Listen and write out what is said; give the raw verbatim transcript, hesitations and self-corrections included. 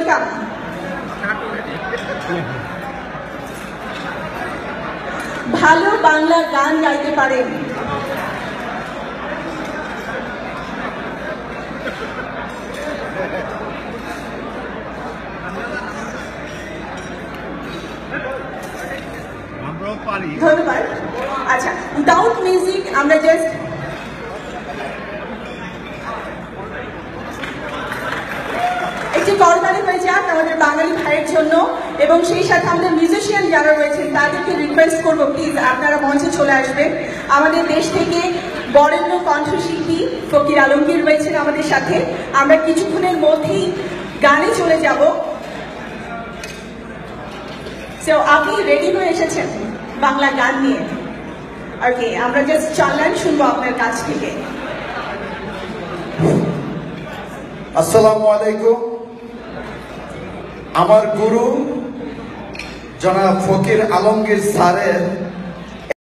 Welcome. ভালো বাংলা গান গাইতে পারেন ধন্যবাদ। আচ্ছা, উইদাউট মিউজিক আমরা জাস্ট একটি করতালি হয়ে যাক আমাদের বাঙালি ভাইয়ের জন্য, এবং সেই সাথে আমাদের মিউজিশিয়ান যারা রয়েছেন তাদেরকে রিকোয়েস্ট করবো প্লিজ আপনারা মঞ্চে চলে আসবেন। আমাদের দেশ থেকে বরেণ্য কণ্ঠশিল্পী ফকির আলমগীর রয়েছেন আমাদের সাথে। আমরা কিছুক্ষণের মধ্যেই গানে চলে যাব। সো আপনি রেডি হয়ে এসেছেন বাংলা গান নিয়ে? ওকে, আমরা জাস্ট চালান শুনবো আপনার কাছ থেকে। আসসালামু আলাইকুম। আমার গুরু জনাব ফকির আলমগীর স্যারের